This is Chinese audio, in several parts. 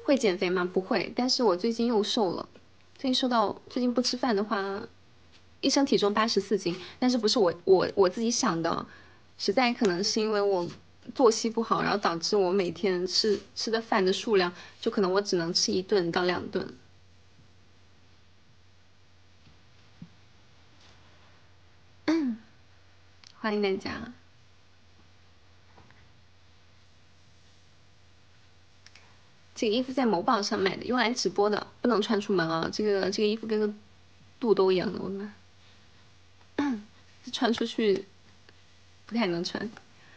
会减肥吗？不会，但是我最近又瘦了。最近不吃饭的话，一身体重84斤，但是不是我自己想的，实在可能是因为我作息不好，然后导致我每天吃的饭的数量，就可能我只能吃1顿到2顿。欢迎大家。这个衣服在某宝上买的，用来直播的，不能穿出门啊。这个衣服跟个肚兜一样的，我的妈！穿出去不太能穿，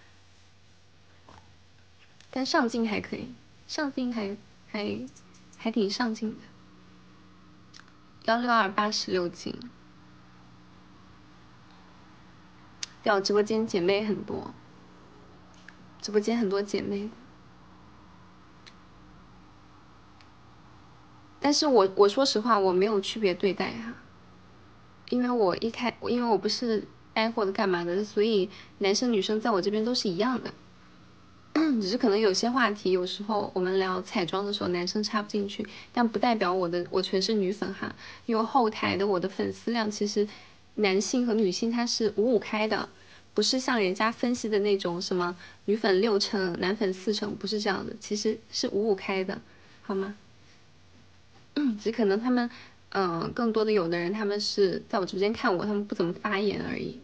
但上镜还可以，上镜还挺上镜的。16286斤，对，我直播间姐妹很多，直播间很多姐妹。但是我说实话，我没有区别对待哈，因为我不是带货的干嘛的，所以男生女生在我这边都是一样的。只是可能有些话题，有时候我们聊彩妆的时候，男生插不进去，但不代表我全是女粉哈，因为后台的我的粉丝量其实男性和女性它是5-5开的，不是像人家分析的那种什么女粉6成，男粉4成，不是这样的，其实是5-5开的，好吗？只可能他们更多的有的人他们是在我直播间看我，他们不怎么发言而已。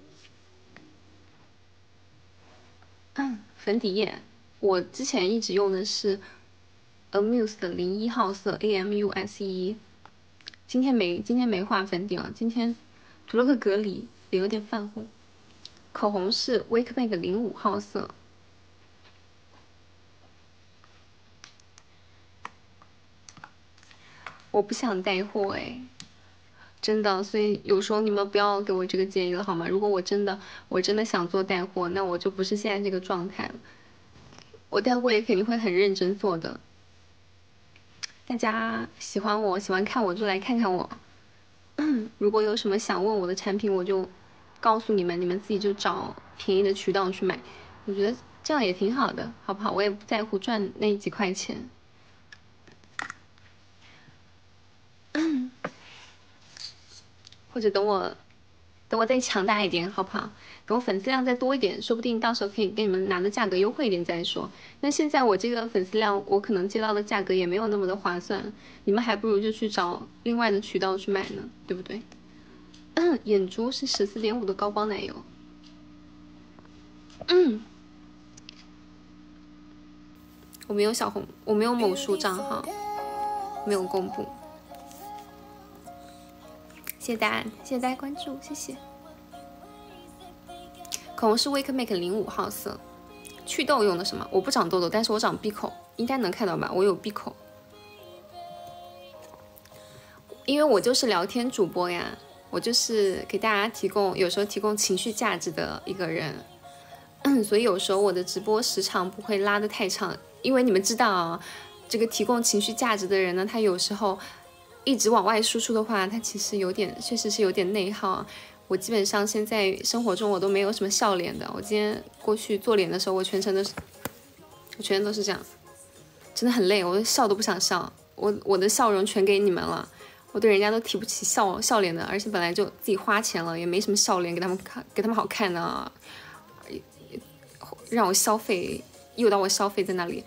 粉底液，我之前一直用的是 Amuse 的01号色 AMUSE， 今天没画粉底了，今天涂了个隔离，脸有点泛红。口红是 Wake Make 05号色。我不想带货哎，真的，所以有时候你们不要给我这个建议了好吗？如果我真的想做带货，那我就不是现在这个状态了。我带货也肯定会很认真做的。大家喜欢我喜欢看我就来看看我。如果有什么想问我的产品，我就告诉你们，你们自己就找便宜的渠道去买。我觉得这样也挺好的，好不好？我也不在乎赚那几块钱。或者等我再强大一点，好不好？等我粉丝量再多一点，说不定到时候可以跟你们拿的价格优惠一点再说。那现在我这个粉丝量，我可能接到的价格也没有那么的划算，你们还不如就去找另外的渠道去买呢，对不对？眼珠是14.5的高光奶油。我没有我没有某书账号，没有公布。谢谢大家关注，谢谢。口红是 Wake Make 05号色，祛痘用的什么？我不长痘痘，但是我长闭口，应该能看到吧？我有闭口，因为我就是聊天主播呀，我就是给大家有时候提供情绪价值的一个人，所以有时候我的直播时长不会拉得太长，因为你们知道啊，这个提供情绪价值的人呢，他有时候一直往外输出的话，他其实确实是有点内耗。我基本上现在生活中我都没有什么笑脸的，我今天过去做脸的时候，我全程都是这样，真的很累，我笑都不想笑，我的笑容全给你们了，我对人家都提不起笑脸的，而且本来就自己花钱了，也没什么笑脸给他们好看呢，让我消费，诱导我消费在那里。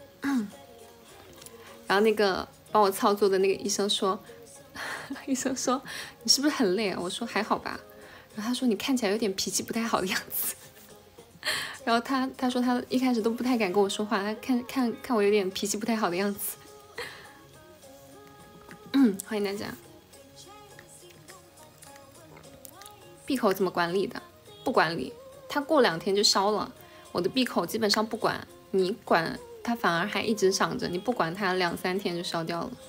然后那个帮我操作的那个医生说你是不是很累啊？我说还好吧。然后他说你看起来有点脾气不太好的样子。然后他说他一开始都不太敢跟我说话，他看我有点脾气不太好的样子。欢迎大家。闭口怎么管理的？不管理，它过2天就消了。我的闭口基本上不管，你管它反而还一直长着，你不管它2-3天就消掉了。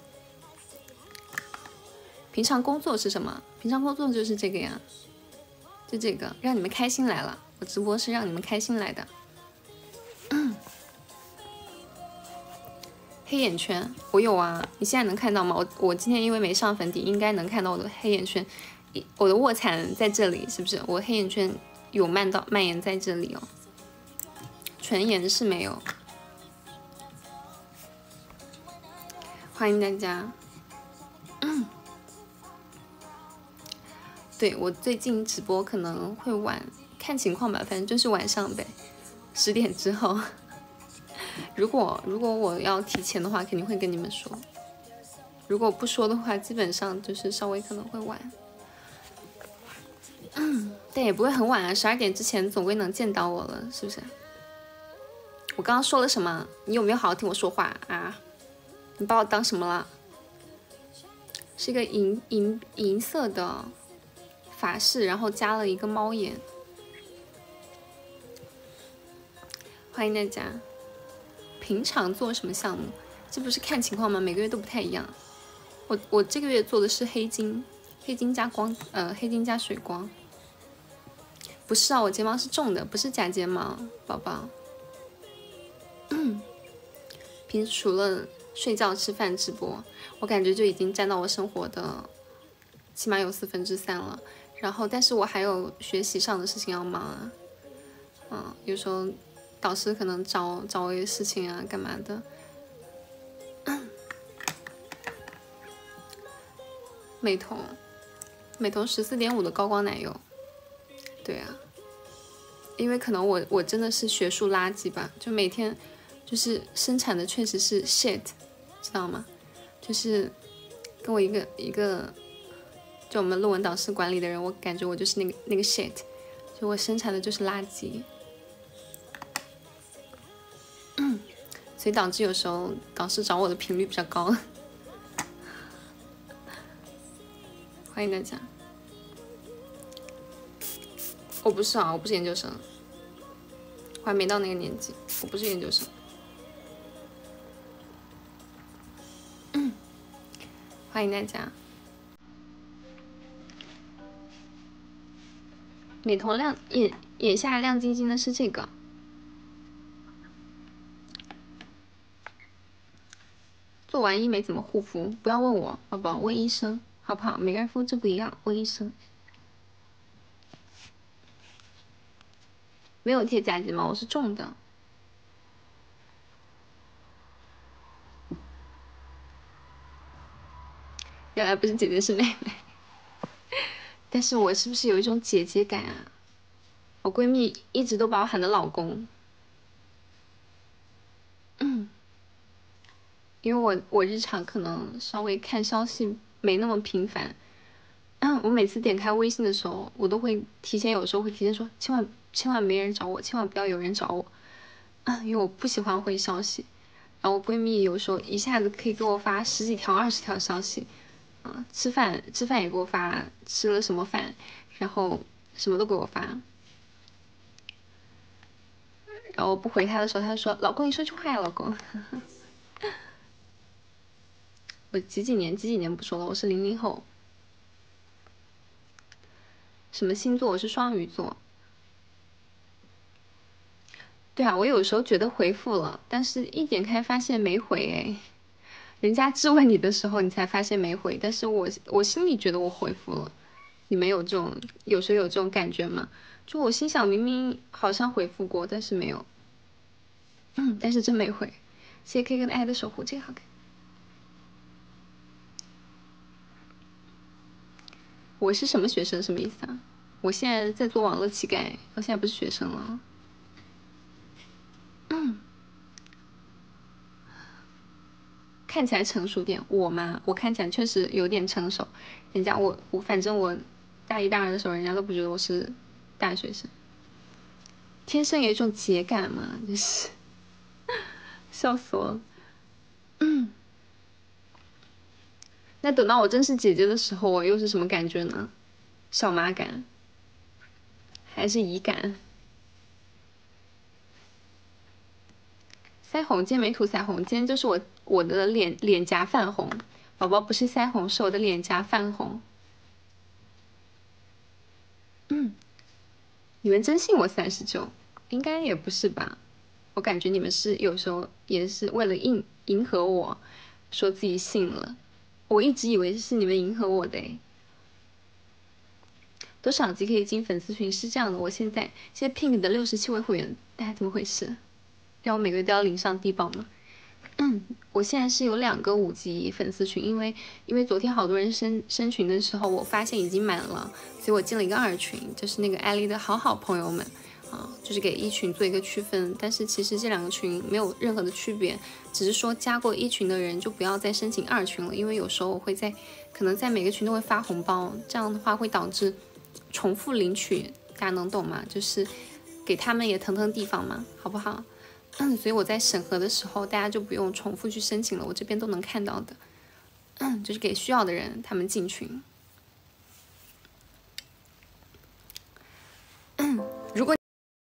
平常工作是什么？平常工作就是这个呀，就这个，让你们开心来了。我直播是让你们开心来的。黑眼圈我有啊，你现在能看到吗？我今天因为没上粉底，应该能看到我的黑眼圈，我的卧蚕在这里，是不是？我黑眼圈有蔓延在这里哦。唇颜是没有。 欢迎大家。对，我最近直播可能会晚，看情况吧，反正就是晚上呗，10点之后。如果我要提前的话，肯定会跟你们说。如果不说的话，基本上就是稍微可能会晚。但也不会很晚啊，12点之前总归能见到我了，是不是？我刚刚说了什么？你有没有好好听我说话啊？你把我当什么了？是一个银色的法式，然后加了一个猫眼。欢迎大家。平常做什么项目？这不是看情况吗？每个月都不太一样。我这个月做的是黑金加光，黑金加水光。不是啊，我睫毛是重的，不是假睫毛，宝宝。平时除了睡觉、吃饭、直播，我感觉就已经占到我生活的起码有3/4了。然后，但是我还有学习上的事情要忙啊，有时候导师可能找我一些事情啊，干嘛的。美瞳14.5的高光奶油，对啊，因为可能我真的是学术垃圾吧，就每天就是生产的确实是 shit， 知道吗？就是跟我一个就我们论文导师管理的人，我感觉我就是那个 shit， 就我生产的就是垃圾。所以导致有时候导师找我的频率比较高。欢迎大家。我不是啊，我不是研究生，我还没到那个年纪，我不是研究生。欢迎大家。美瞳眼下亮晶晶的是这个。做完医美怎么护肤？不要问我，好不好？问医生，好不好？每个人肤质不一样，问医生。没有贴假睫毛，我是重的。原来不是姐姐是妹妹，但是我是不是有一种姐姐感啊？我闺蜜一直都把我喊的老公。因为我日常可能稍微看消息没那么频繁，我每次点开微信的时候，我都会有时候会提前说，千万没人找我，千万不要有人找我，因为我不喜欢回消息。然后我闺蜜有时候一下子可以给我发10几条、20条消息，吃饭也给我发吃了什么饭，然后什么都给我发。然后不回她的时候，她就说：“老公，你说句话呀，老公。”我几几年不说了，我是00后。什么星座？我是双鱼座。对啊，我有时候觉得回复了，但是一点开发现没回哎。人家质问你的时候，你才发现没回，但是我心里觉得我回复了。你们有时候有这种感觉吗？就我心想明明好像回复过，但是没有。但是真没回。谢谢 K 跟爱的守护，这个好看。我是什么学生？什么意思啊？我现在在做网络乞丐，我现在不是学生了。看起来成熟点，我嘛，我看起来确实有点成熟。人家反正我大1、大2的时候，人家都不觉得我是大学生。天生有一种姐感嘛，就是笑死我了。那等到我真是姐姐的时候，我又是什么感觉呢？小妈感，还是姨感？腮红，今天没涂腮红，今天就是我的脸颊泛红，宝宝不是腮红，是我的脸颊泛红。你们真信我39？应该也不是吧？我感觉你们是有时候也是为了迎合我，说自己信了。我一直以为是你们迎合我的诶。多少级可以进粉丝群？是这样的，我现在Pink 的67位会员，大家怎么回事？让我每个月都要领上低保吗？ 我现在是有2个5级粉丝群，因为昨天好多人申群的时候，我发现已经满了，所以我进了一个2群，就是那个艾丽的好朋友们啊，就是给1群做一个区分。但是其实这2个群没有任何的区别，只是说加过1群的人就不要再申请2群了，因为有时候我会可能在每个群都会发红包，这样的话会导致重复领取，大家能懂吗？就是给他们也腾地方嘛，好不好？所以我在审核的时候，大家就不用重复去申请了，我这边都能看到的。就是给需要的人他们进群。如果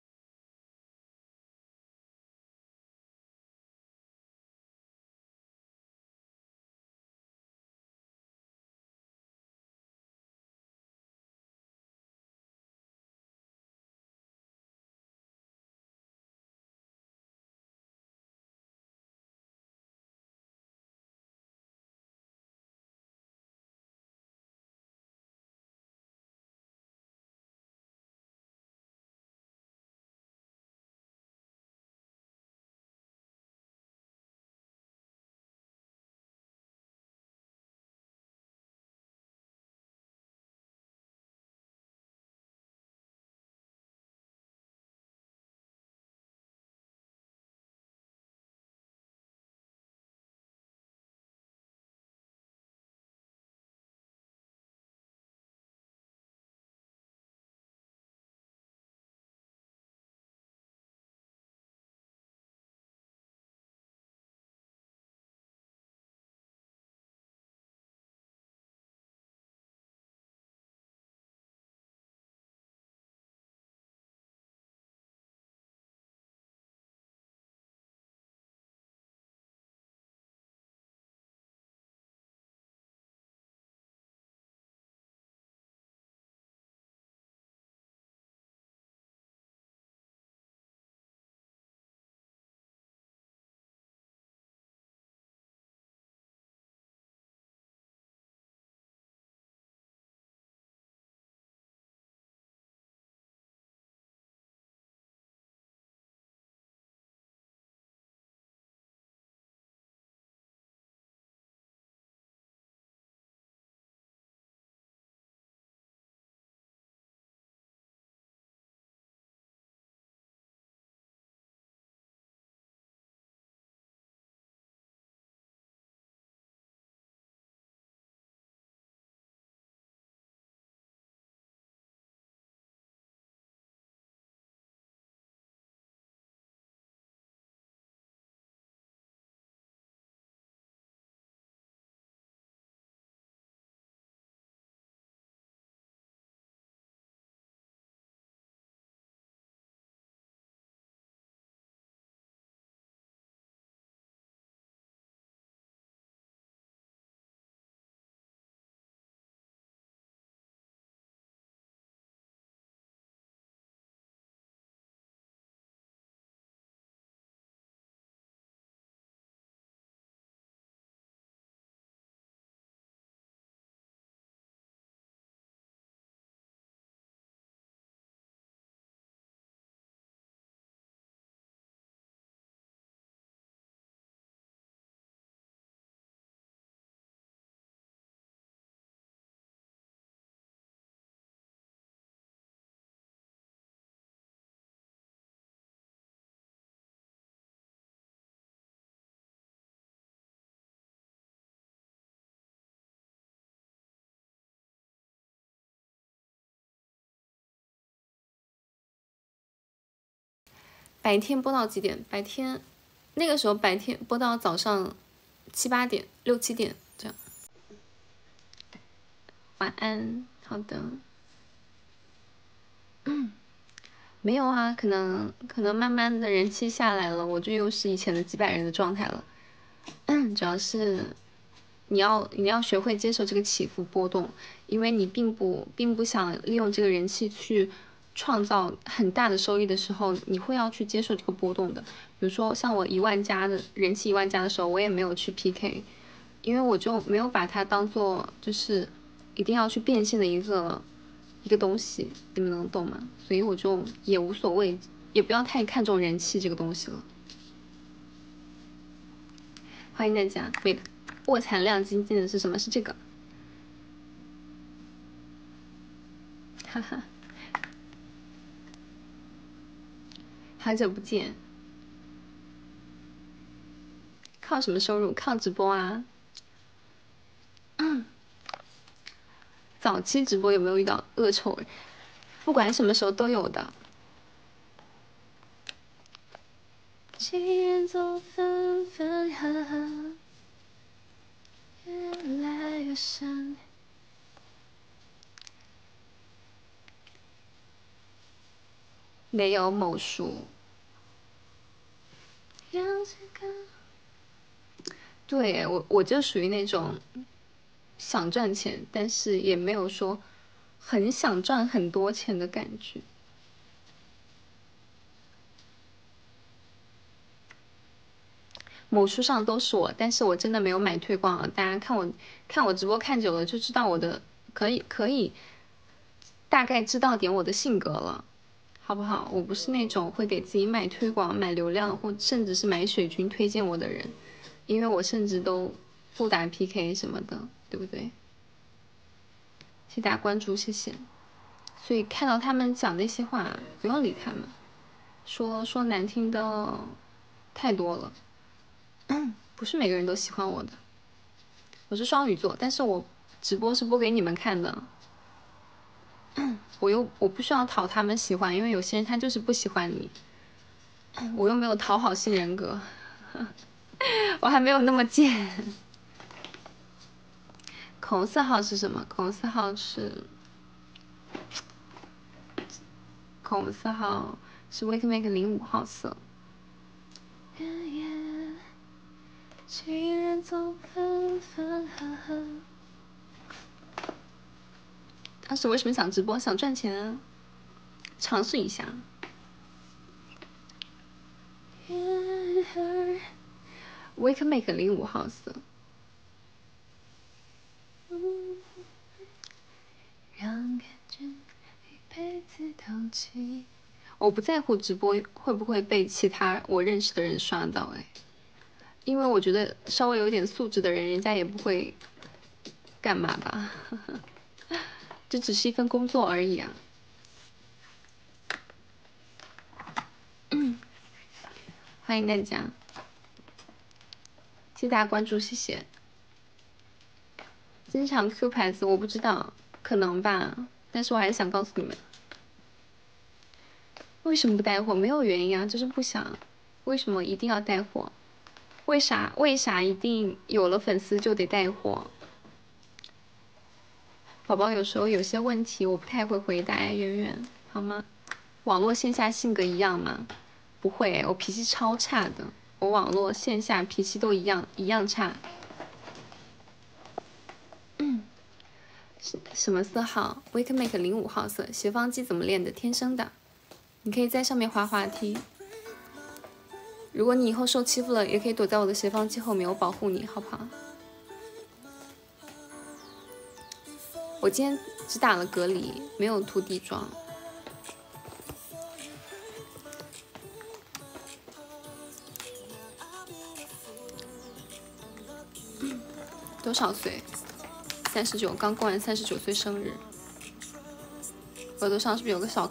白天播到几点？白天那个时候白天播到早上7、8点、6、7点这样。晚安，好的。没有啊，可能慢慢的人气下来了，我就又是以前的几百人的状态了。主要是你要学会接受这个起伏波动，因为你并不想利用这个人气去创造很大的收益的时候，你会要去接受这个波动的。比如说像我1万加的人气1万加的时候，我也没有去 PK， 因为我就没有把它当做就是一定要去变现的一个东西，你们能懂吗？所以我就也无所谓，也不要太看重人气这个东西了。 欢迎大家。卧蚕亮晶晶的是什么？是这个。哈哈，好久不见。靠什么收入？靠直播啊。早期直播有没有遇到恶臭味？不管什么时候都有的。情人总分分合合，越来越深。没有某书。对，我就属于那种想赚钱，但是也没有说很想赚很多钱的感觉。某书上都是我，但是我真的没有买推广啊。大家看我直播看久了就知道我的，可以大概知道点我的性格了，好不好？我不是那种会给自己买推广、买流量或甚至是买水军推荐我的人，因为我甚至都不打 PK 什么的，对不对？谢谢大家关注，谢谢。所以看到他们讲那些话，不用理他们，说难听的太多了。不是每个人都喜欢我的。我是双鱼座，但是我直播是播给你们看的。我不需要讨他们喜欢，因为有些人他就是不喜欢你。我又没有讨好型人格，我还没有那么贱。口红色号是什么？口红色号是Wake Make 05号色。情人总分分合合。当时为什么想直播？想赚钱啊，尝试一下。Wake Make 05号色。让感觉一辈子都记。我不在乎直播会不会被其他我认识的人刷到，因为我觉得稍微有点素质的人，人家也不会干嘛吧。这只是一份工作而已啊。欢迎大家，谢谢大家关注，谢谢。经常 Q 牌子我不知道，可能吧，但是我还是想告诉你们，为什么不带货？没有原因啊，就是不想。为什么一定要带货？为啥一定有了粉丝就得带货？宝宝有时候有些问题我不太会回答，圆圆好吗？网络线下性格一样吗？不会，我脾气超差的，我网络线下脾气都一样差。什么色号 ？Wake Make 05号色，斜方肌怎么练的？天生的，你可以在上面滑滑梯。如果你以后受欺负了，也可以躲在我的斜方肌后面，我保护你，好不好？我今天只打了隔离，没有涂底妆。多少岁？39，刚过完39岁生日。耳朵上是不是有个小